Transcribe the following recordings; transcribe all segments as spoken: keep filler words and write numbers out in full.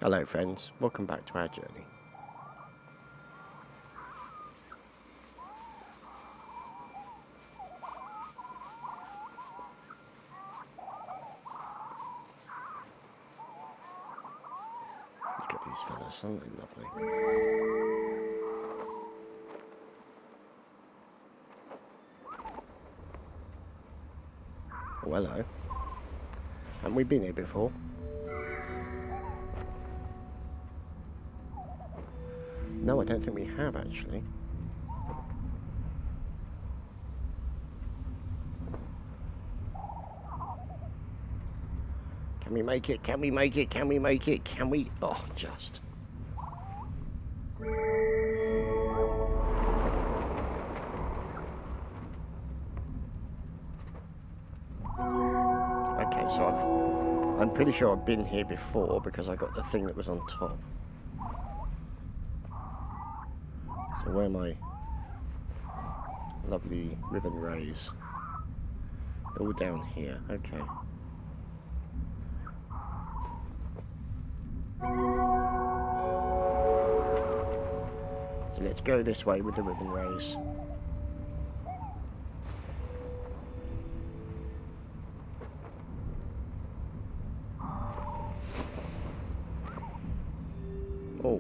Hello friends, welcome back to our journey. Look at these fellas, aren't they lovely? Oh, hello. Haven't we been here before? No, I don't think we have actually. Can we make it? Can we make it? Can we make it? Can we? Oh, just. Okay, so I've, I'm pretty sure I've been here before because I got the thing that was on top. So where are my lovely ribbon rays? All down here, okay. So let's go this way with the ribbon rays. Oh.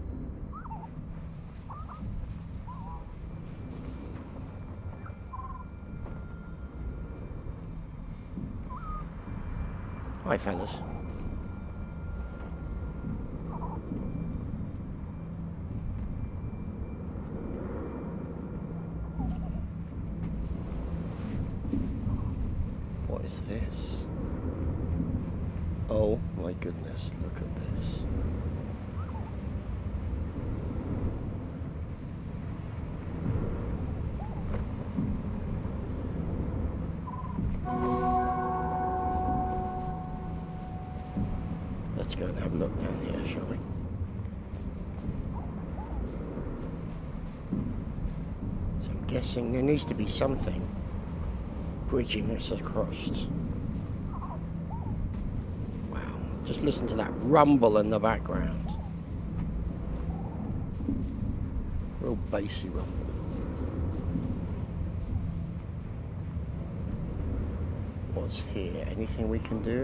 Hi fellas. What is this? Oh my goodness, look at this. Let's go and have a look down here, shall we? So I'm guessing there needs to be something bridging this across. Wow, just listen to that rumble in the background. Real bassy rumble. What's here? Anything we can do?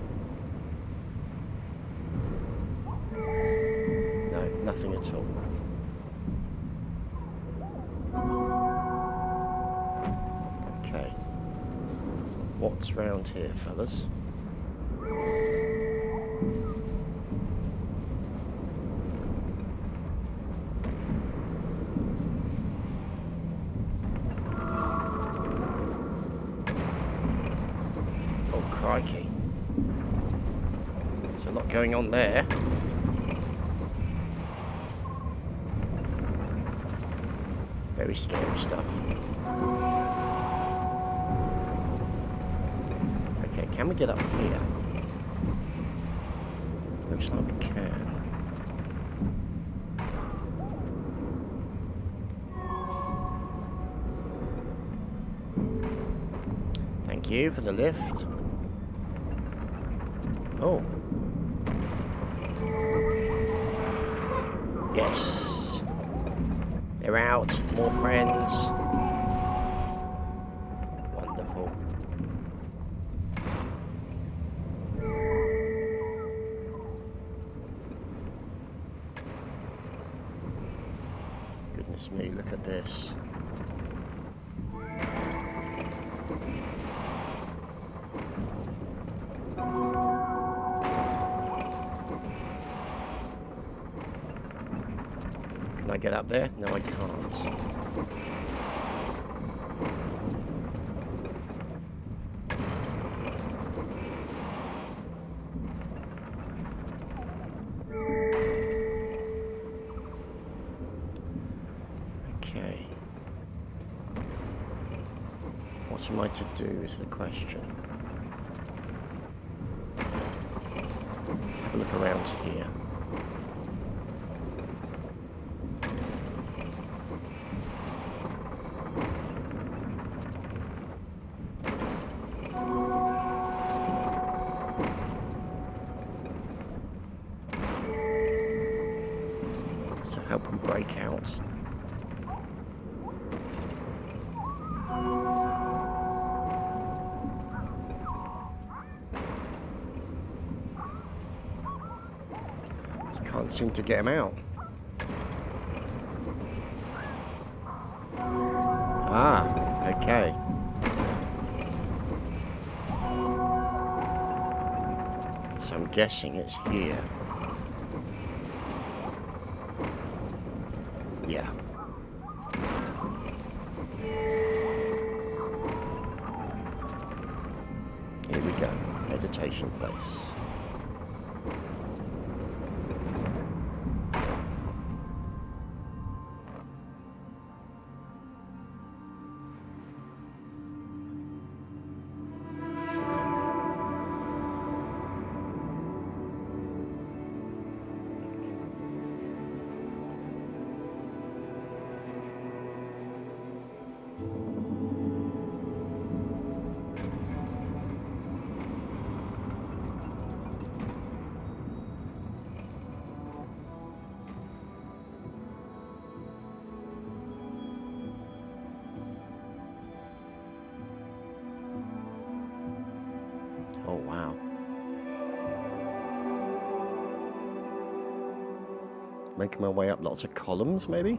No, nothing at all. Okay. What's round here, fellas? Oh, crikey. There's a lot going on there. Very scary stuff. Okay, can we get up here? Looks like we can. Thank you for the lift. Oh. Yes. They're out. More friends. Wonderful. Goodness me, look at this. Can I get up there? No, I can't. Okay. What am I to do is the question. Have a look around here. help them break out. Just can't seem to get them out. Ah, okay. So I'm guessing it's here. Yeah. Here we go. Meditation place. Oh, wow. Making my way up lots of columns, maybe?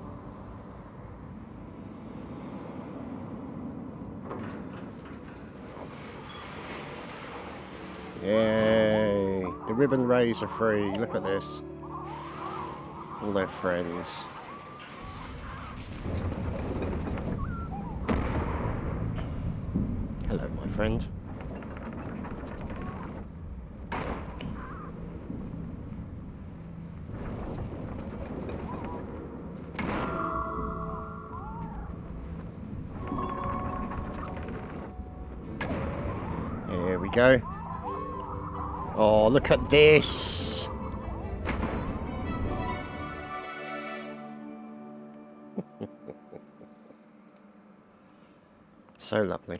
Yay! The ribbon rays are free. Look at this. All their friends. Hello, my friend. Here we go. Oh, look at this. So lovely.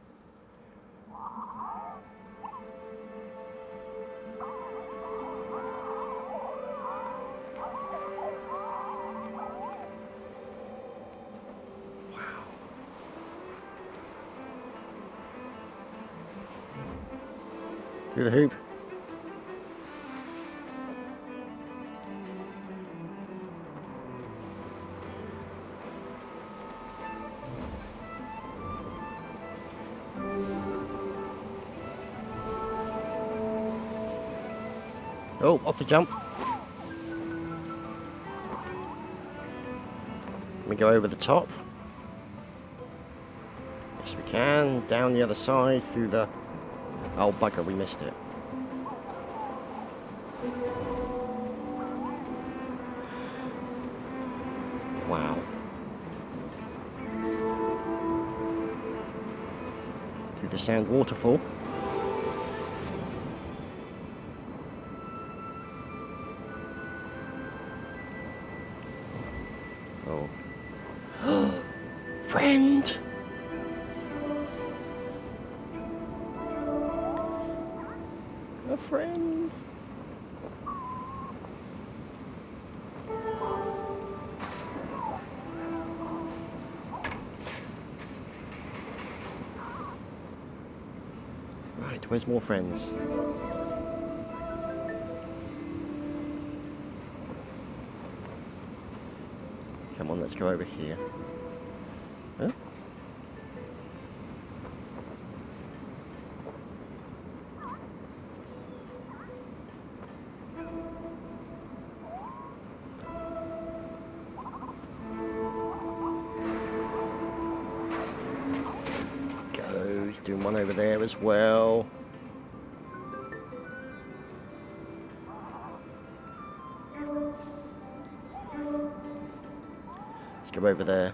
Through the hoop. Oh, off the jump. Let me go over the top. Yes, we can. Down the other side through the... Oh, bugger, we missed it. Wow. Through the sand waterfall. Oh. Friend! A friend. Right, where's more friends? Come on, let's go over here. Huh? Goes, doing one over there as well. Let's go over there.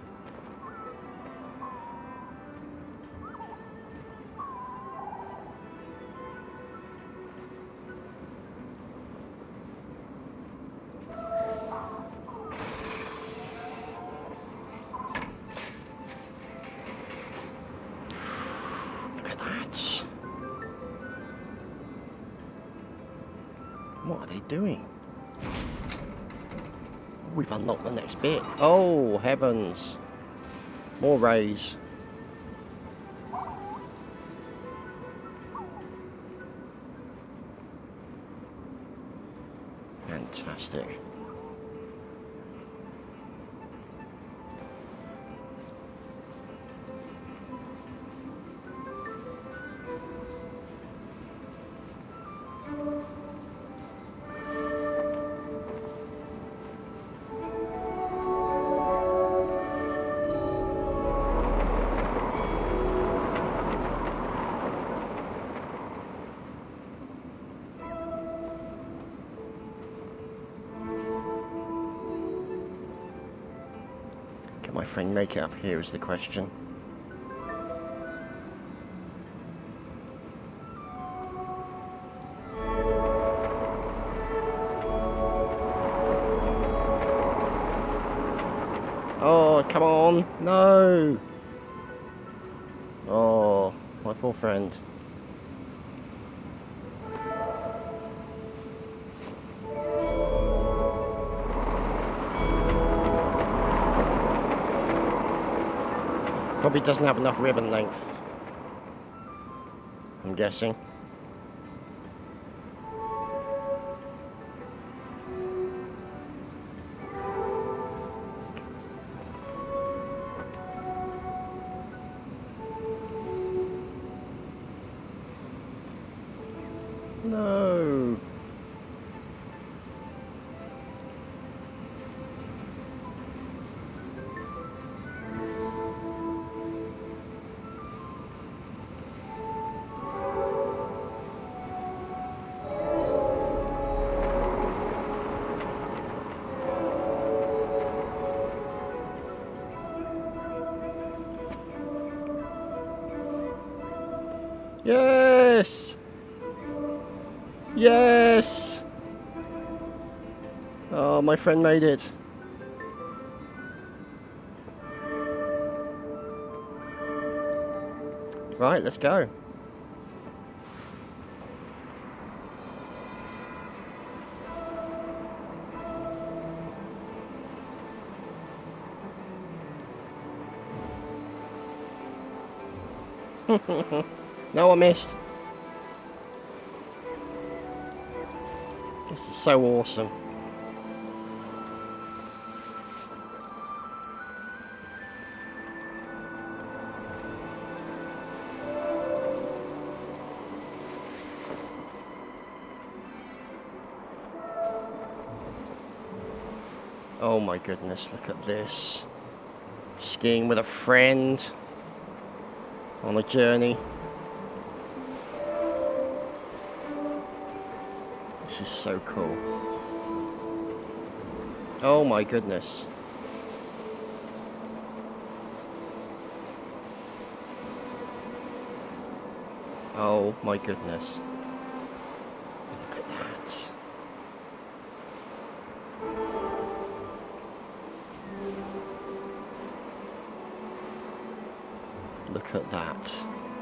What are they doing? We've unlocked the next bit. Oh, heavens. More rays. Fantastic. Can my friend make it up here is the question. Oh, come on. No. Oh, my poor friend. Probably doesn't have enough ribbon length, I'm guessing. No. Yes! Yes! Oh, my friend made it. Right, let's go. No, I missed. This is so awesome. Oh my goodness, look at this. Skiing with a friend on a journey. This is so cool. Oh my goodness. Oh my goodness. Look at that. Look at that.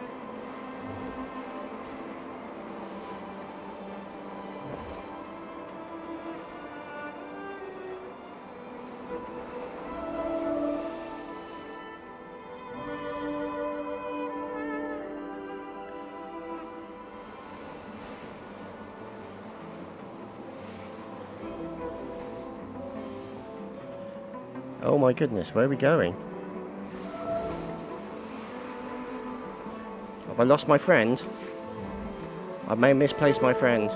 Oh my goodness, where are we going? Have I lost my friend? I may have misplaced my friend.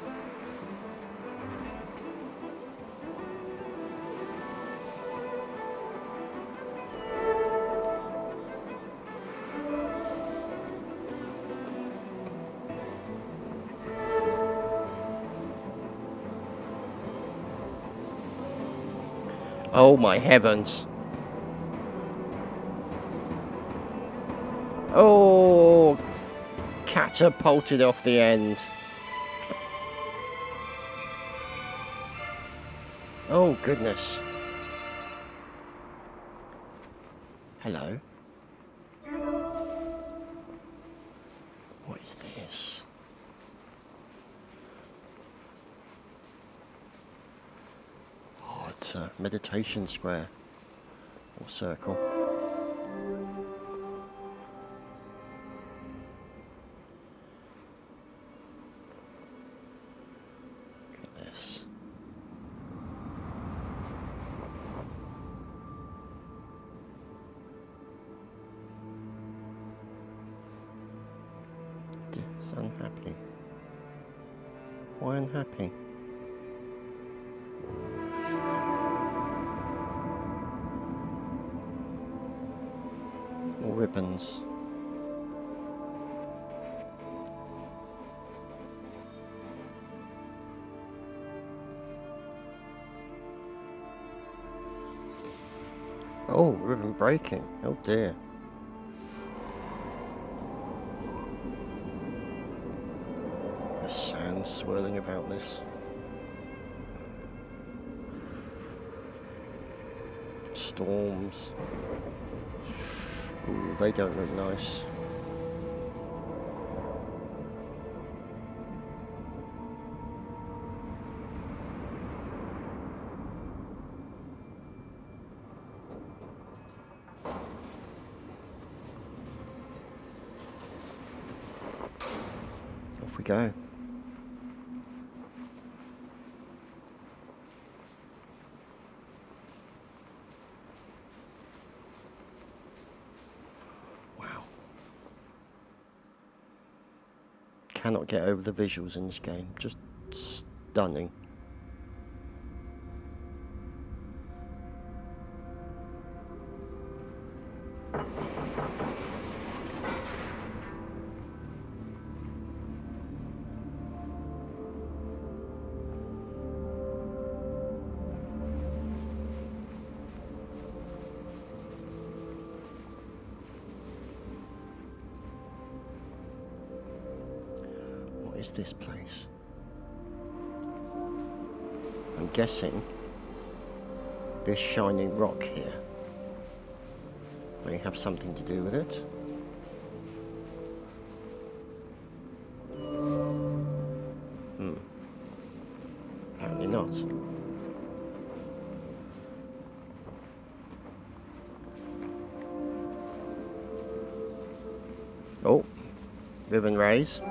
Oh my heavens. Oh, catapulted off the end. Oh goodness. Hello. What is this? What? center, meditation square, or circle. Look at this. It's unhappy. Why unhappy? More ribbons. Oh, ribbon breaking. Oh dear. The sand swirling about this. Storms. Ooh, they don't look nice. Off we go. Cannot get over the visuals in this game. Just stunning. Is this place? I'm guessing this shining rock here may have something to do with it. Hmm. Apparently not. Oh, ribbon raise.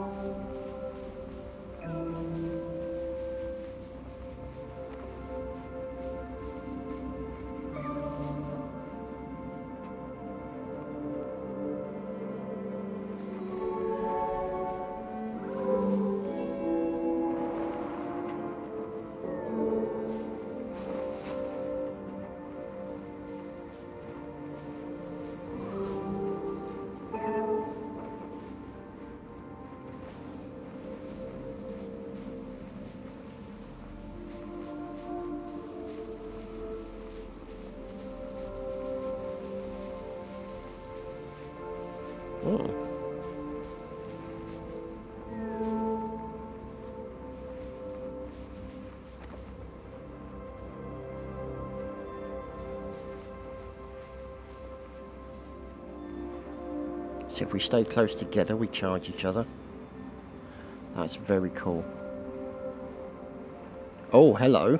Hmm. So if we stay close together, we charge each other. That's very cool. Oh, hello.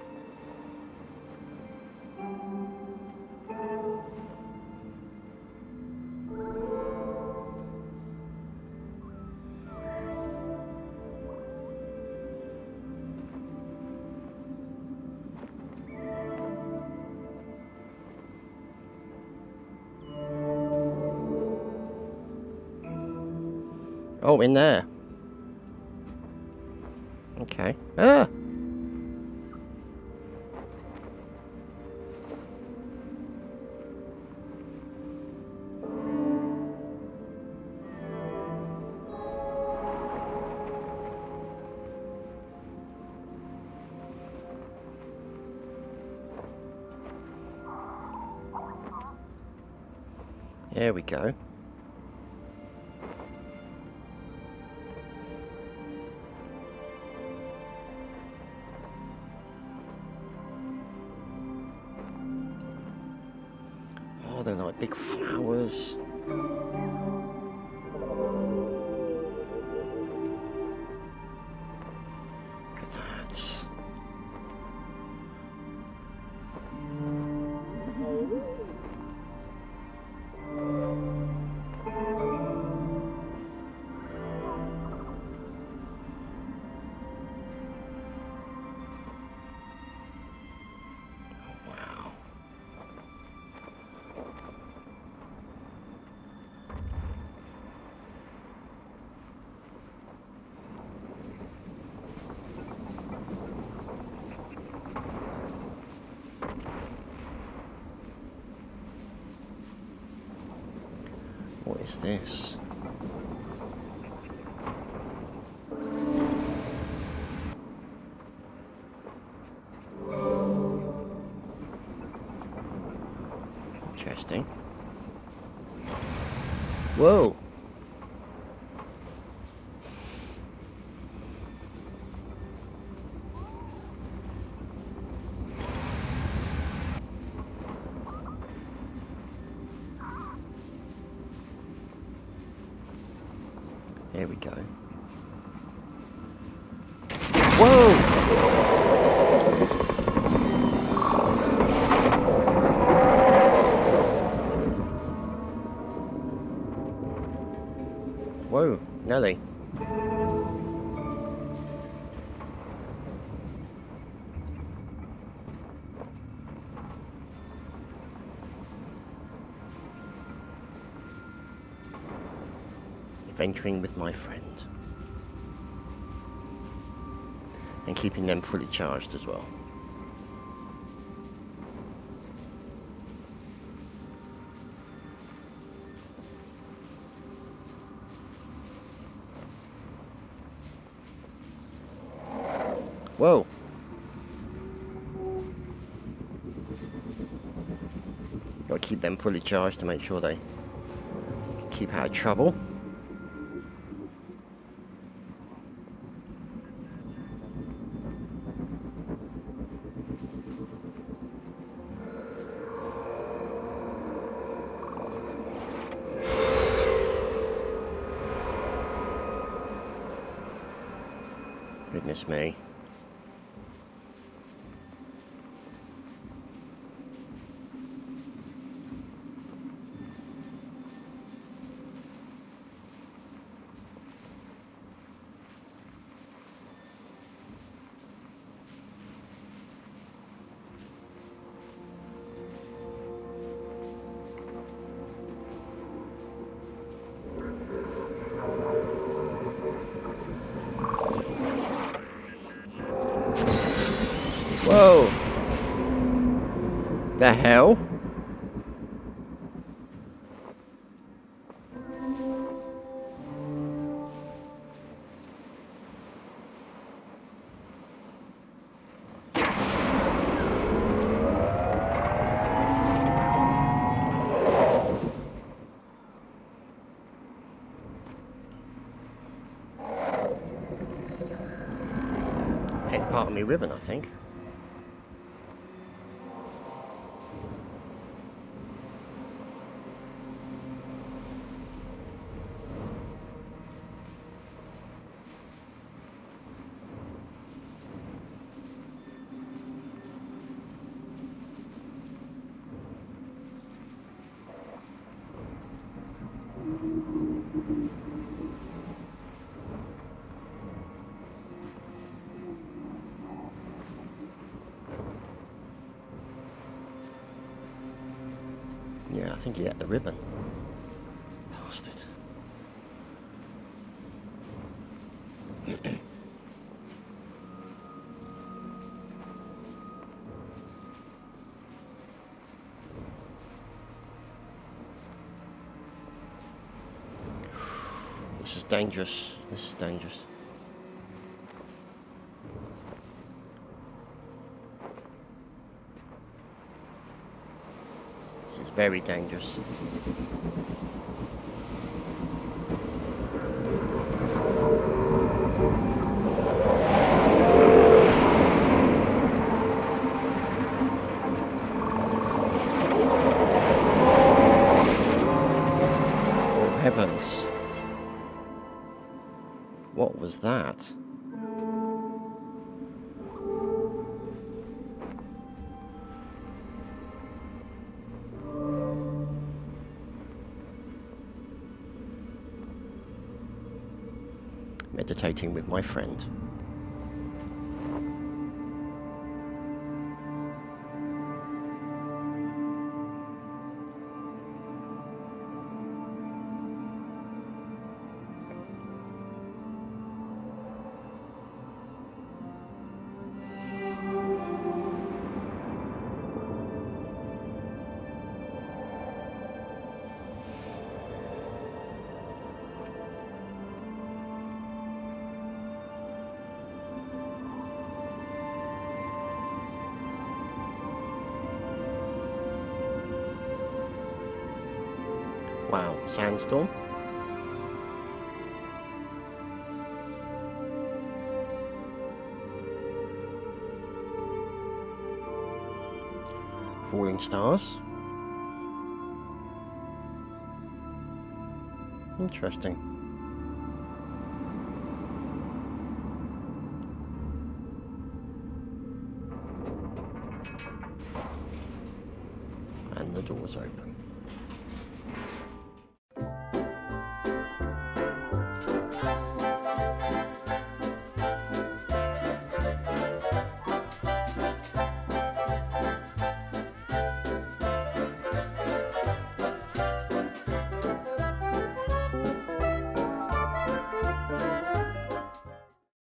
Oh, in there. Okay. Ah! There we go. Oh, they're like big flowers. Look at that. this? Interesting. Whoa! There we go. Whoa! Whoa, Nelly. Adventuring with my friend. And keeping them fully charged as well. Whoa! Gotta keep them fully charged to make sure they keep out of trouble. Goodness me. Whoa! The hell? Hit part of me ribbon, I think. Yeah, I think he had the ribbon. Bastard. This is dangerous. This is dangerous. This is very dangerous. Oh, heavens. What was that? Meditating with my friend. Wow, sandstorm. Falling stars. Interesting. And the door's open.